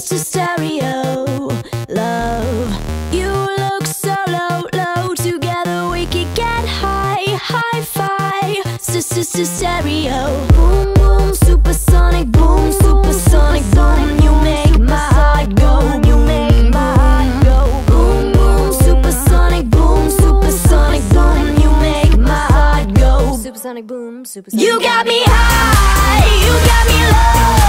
sister stereo. Love, you look so low, low. Together we could get high, high five. Sister stereo. Boom, boom, supersonic boom, supersonic boom. You make my heart go, you make my heart go. Boom, boom, supersonic boom, supersonic boom. You make my heart go. Supersonic boom, supersonic. You got me high, you got me low.